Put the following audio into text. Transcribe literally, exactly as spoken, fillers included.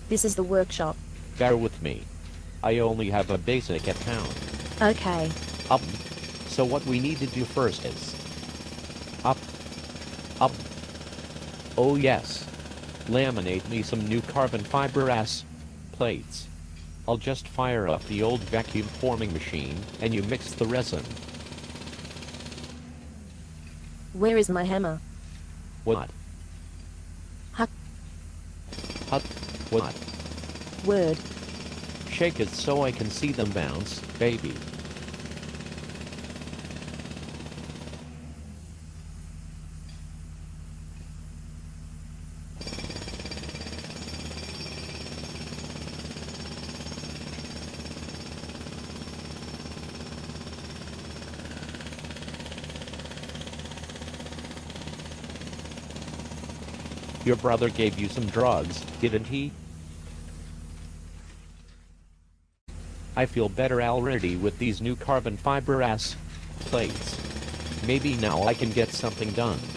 This is the workshop. Bear with me. I only have a basic account. Okay. Up. So what we need to do first is... Up. Up. Oh yes. Laminate me some new carbon fiber ass plates. I'll just fire up the old vacuum forming machine, and you mix the resin. Where is my hammer? What? Huck. Hut. What? Word. Shake it so I can see them bounce, baby. Your brother gave you some drugs, didn't he? I feel better already with these new carbon fiber ass plates. Maybe now I can get something done.